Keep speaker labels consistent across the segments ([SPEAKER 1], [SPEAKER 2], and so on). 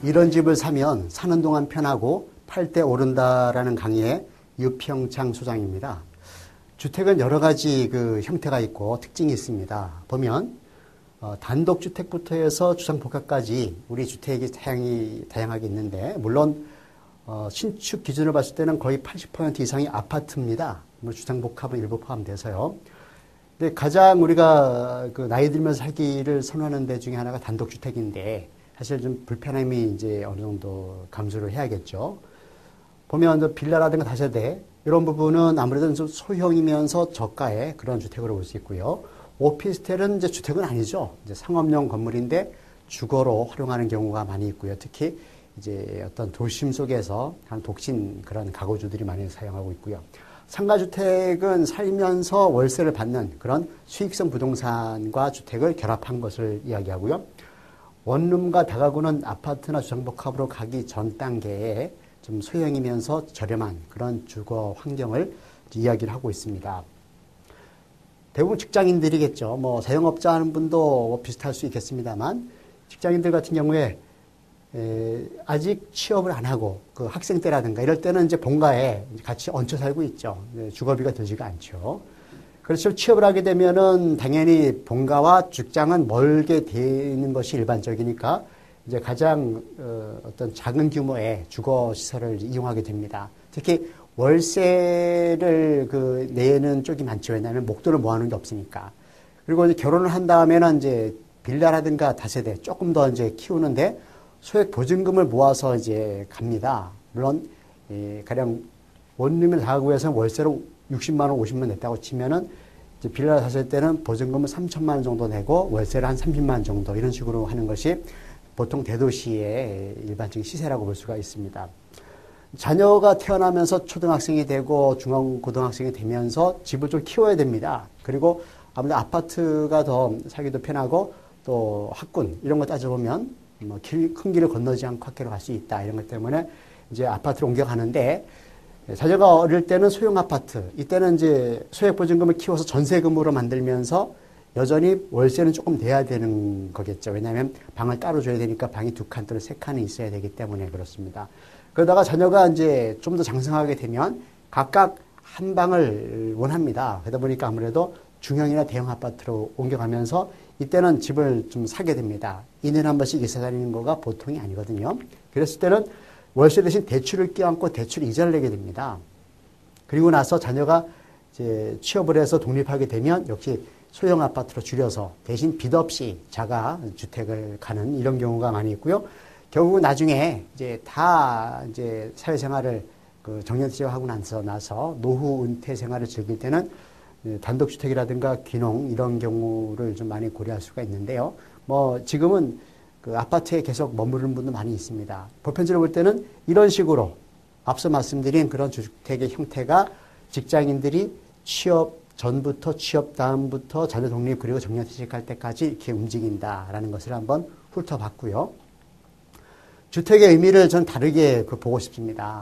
[SPEAKER 1] 이런 집을 사면 사는 동안 편하고 팔 때 오른다라는 강의의 유평창 소장입니다. 주택은 여러 가지 그 형태가 있고 특징이 있습니다. 보면 단독주택부터 해서 주상복합까지 우리 주택이 다양하게 있는데 물론 신축 기준으로 봤을 때는 거의 80% 이상이 아파트입니다. 주상복합은 일부 포함돼서요. 근데 가장 우리가 그 나이 들면서 살기를 선호하는 데 중에 하나가 단독주택인데 사실 좀 불편함이 이제 어느 정도 감수를 해야겠죠. 보면 빌라라든가 다세대 이런 부분은 아무래도 좀 소형이면서 저가의 그런 주택으로 볼 수 있고요. 오피스텔은 이제 주택은 아니죠. 이제 상업용 건물인데 주거로 활용하는 경우가 많이 있고요. 특히 이제 어떤 도심 속에서 한 독신 그런 가구주들이 많이 사용하고 있고요. 상가주택은 살면서 월세를 받는 그런 수익성 부동산과 주택을 결합한 것을 이야기하고요. 원룸과 다가구는 아파트나 주상복합으로 가기 전 단계에 좀 소형이면서 저렴한 그런 주거 환경을 이야기를 하고 있습니다. 대부분 직장인들이겠죠. 뭐 자영업자 하는 분도 비슷할 수 있겠습니다만 직장인들 같은 경우에 아직 취업을 안 하고 그 학생 때라든가 이럴 때는 이제 본가에 같이 얹혀 살고 있죠. 주거비가 들지가 않죠. 그렇죠. 취업을 하게 되면은 당연히 본가와 직장은 멀게 되는 것이 일반적이니까 이제 가장 어떤 작은 규모의 주거 시설을 이용하게 됩니다. 특히 월세를 그 내는 쪽이 많죠. 왜냐하면 목돈을 모아놓은 게 없으니까. 그리고 이제 결혼을 한 다음에는 이제 빌라라든가 다세대 조금 더 이제 키우는데 소액 보증금을 모아서 이제 갑니다. 물론 가령 원룸을 다가구에서 월세로 60만 원, 50만 원 냈다고 치면은 이제 빌라 샀을 때는 보증금을 3천만 원 정도 내고 월세를 한 30만 원 정도 이런 식으로 하는 것이 보통 대도시의 일반적인 시세라고 볼 수가 있습니다. 자녀가 태어나면서 초등학생이 되고 중고등학생이 되면서 집을 좀 키워야 됩니다. 그리고 아무래도 아파트가 더 살기도 편하고 또 학군 이런 거 따져보면 뭐 큰 길을 건너지 않고 학교로 갈 수 있다 이런 것 때문에 이제 아파트로 옮겨가는데 자녀가 어릴 때는 소형 아파트 이때는 이제 소액보증금을 키워서 전세금으로 만들면서 여전히 월세는 조금 돼야 되는 거겠죠. 왜냐하면 방을 따로 줘야 되니까 방이 2칸 또는 3칸이 있어야 되기 때문에 그렇습니다. 그러다가 자녀가 이제 좀 더 장성하게 되면 각각 한 방을 원합니다. 그러다 보니까 아무래도 중형이나 대형 아파트로 옮겨가면서 이때는 집을 좀 사게 됩니다. 2년에 한 번씩 이사 다니는 거가 보통이 아니거든요. 그랬을 때는 월세 대신 대출을 껴안고 대출 이자를 내게 됩니다. 그리고 나서 자녀가 이제 취업을 해서 독립하게 되면 역시 소형 아파트로 줄여서 대신 빚 없이 자가 주택을 가는 이런 경우가 많이 있고요. 결국 나중에 이제 다 이제 사회생활을 그 정년퇴직하고 나서 노후 은퇴 생활을 즐길 때는 단독주택이라든가 귀농 이런 경우를 좀 많이 고려할 수가 있는데요. 뭐 지금은 그 아파트에 계속 머무르는 분도 많이 있습니다. 보편적으로 볼 때는 이런 식으로 앞서 말씀드린 그런 주택의 형태가 직장인들이 취업 전부터 취업 다음부터 자녀 독립 그리고 정년퇴직할 때까지 이렇게 움직인다라는 것을 한번 훑어봤고요. 주택의 의미를 전 다르게 보고 싶습니다.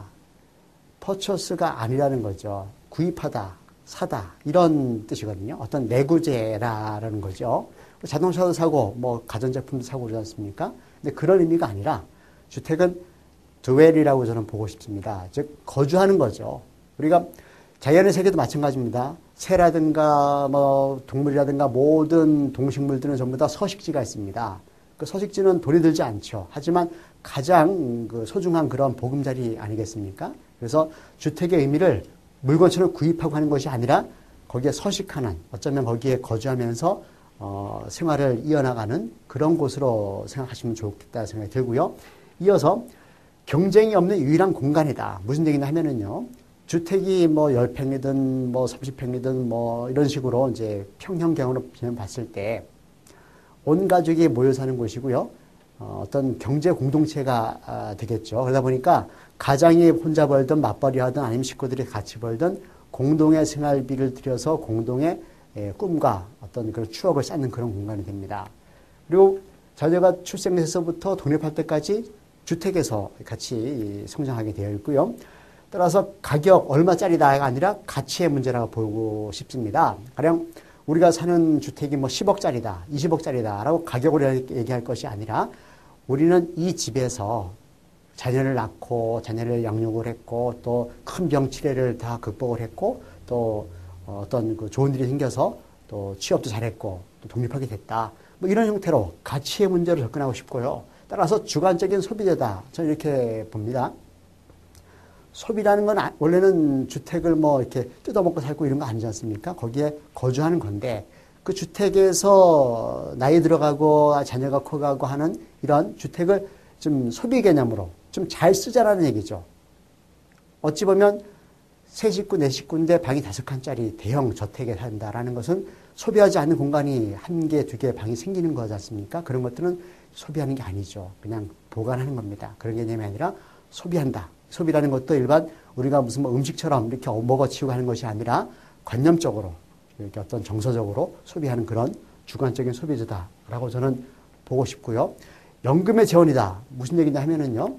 [SPEAKER 1] 퍼처스가 아니라는 거죠. 구입하다, 사다 이런 뜻이거든요. 어떤 내구재라는 거죠. 자동차도 사고 뭐 가전제품도 사고 그러지 않습니까? 근데 그런 의미가 아니라 주택은 드웰이라고 저는 보고 싶습니다. 즉 거주하는 거죠. 우리가 자연의 세계도 마찬가지입니다. 새라든가 뭐 동물이라든가 모든 동식물들은 전부 다 서식지가 있습니다. 그 서식지는 돈이 들지 않죠. 하지만 가장 그 소중한 그런 보금자리 아니겠습니까? 그래서 주택의 의미를 물건처럼 구입하고 하는 것이 아니라 거기에 서식하는 어쩌면 거기에 거주하면서 생활을 이어나가는 그런 곳으로 생각하시면 좋겠다 생각이 들고요. 이어서 경쟁이 없는 유일한 공간이다. 무슨 얘기냐 하면은요. 주택이 뭐 10평이든 뭐 30평이든 뭐 이런 식으로 이제 평형경으로 봤을 때 온 가족이 모여 사는 곳이고요. 어떤 경제 공동체가 되겠죠. 그러다 보니까 가장이 혼자 벌든 맞벌이 하든 아니면 식구들이 같이 벌든 공동의 생활비를 들여서 공동의 꿈과 어떤 그런 추억을 쌓는 그런 공간이 됩니다. 그리고 자녀가 출생에서부터 독립할 때까지 주택에서 같이 성장하게 되어 있고요. 따라서 가격 얼마짜리다가 아니라 가치의 문제라고 보고 싶습니다. 가령 우리가 사는 주택이 뭐 10억짜리다, 20억짜리다 라고 가격으로 얘기할 것이 아니라 우리는 이 집에서 자녀를 낳고 자녀를 양육을 했고 또 큰 병 치레를 다 극복을 했고 또 어떤 그 좋은 일이 생겨서 또 취업도 잘했고 또 독립하게 됐다. 뭐 이런 형태로 가치의 문제로 접근하고 싶고요. 따라서 주관적인 소비재다. 저는 이렇게 봅니다. 소비라는 건 원래는 주택을 뭐 이렇게 뜯어먹고 살고 이런 거 아니지 않습니까? 거기에 거주하는 건데 그 주택에서 나이 들어가고 자녀가 커가고 하는 이런 주택을 좀 소비 개념으로 좀 잘 쓰자라는 얘기죠. 어찌 보면 세 식구, 네 식구인데 방이 5칸짜리 대형 저택에 산다라는 것은 소비하지 않는 공간이 1개, 2개 방이 생기는 거지 않습니까? 그런 것들은 소비하는 게 아니죠. 그냥 보관하는 겁니다. 그런 개념이 아니라 소비한다. 소비라는 것도 일반 우리가 무슨 뭐 음식처럼 이렇게 먹어치우고 하는 것이 아니라 관념적으로 이렇게 어떤 정서적으로 소비하는 그런 주관적인 소비재다라고 저는 보고 싶고요. 연금의 재원이다. 무슨 얘기냐 하면은요.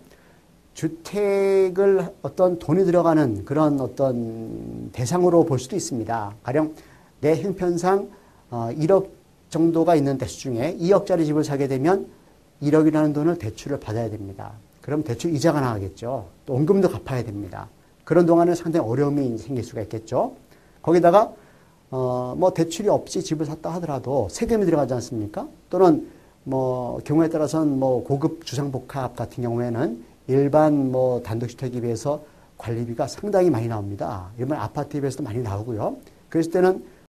[SPEAKER 1] 주택을 어떤 돈이 들어가는 그런 어떤 대상으로 볼 수도 있습니다. 가령 내 형편상 1억 정도가 있는 대수 중에 2억짜리 집을 사게 되면 1억이라는 돈을 대출을 받아야 됩니다. 그럼 대출 이자가 나가겠죠. 또 원금도 갚아야 됩니다. 그런 동안은 상당히 어려움이 생길 수가 있겠죠. 거기다가 뭐 대출이 없이 집을 샀다 하더라도 세금이 들어가지 않습니까? 또는 뭐 경우에 따라서는 뭐 고급 주상복합 같은 경우에는 일반 뭐 단독주택에 비해서 관리비가 상당히 많이 나옵니다. 일반 아파트에 비해서도 많이 나오고요. 그랬을 때는